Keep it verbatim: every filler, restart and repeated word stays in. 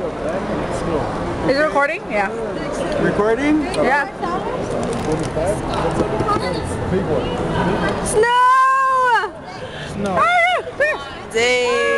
Is it recording? Yeah. Recording? Yeah. Snow! Snow. Dave.